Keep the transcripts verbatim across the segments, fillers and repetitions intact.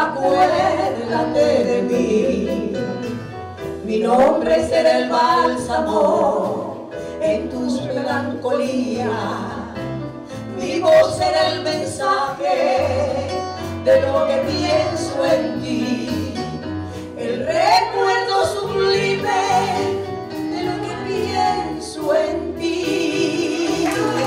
acuérdate de mí. Mi nombre será el bálsamo en tus melancolías. Mi voz será el mensaje de lo que pienso en ti. El recuerdo sublime de lo que pienso en ti.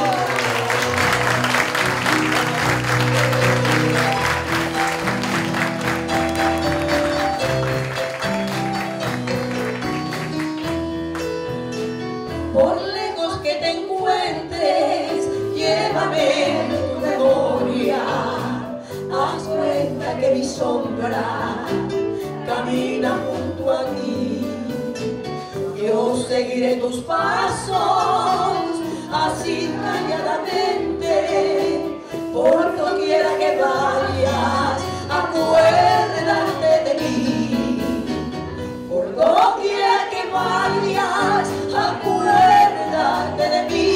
Por lejos que te encuentres, llévame en tu memoria. Haz cuenta que mi sombra camina junto a ti. Yo seguiré tus pasos, así calladamente. Por doquiera que vayas, acuérdate de mí. Por doquiera que vayas, acuérdate de mí.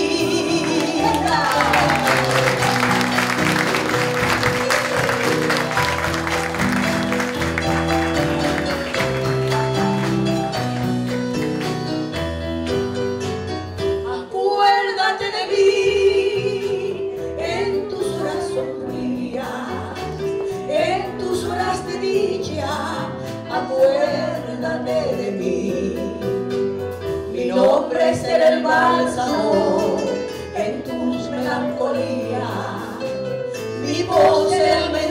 Acuérdate de mí en tus horas sombrías, en tus horas de dicha. Acuérdate de mí. Mi nombre será el bálsamo en tus melancolías. Mi voz será el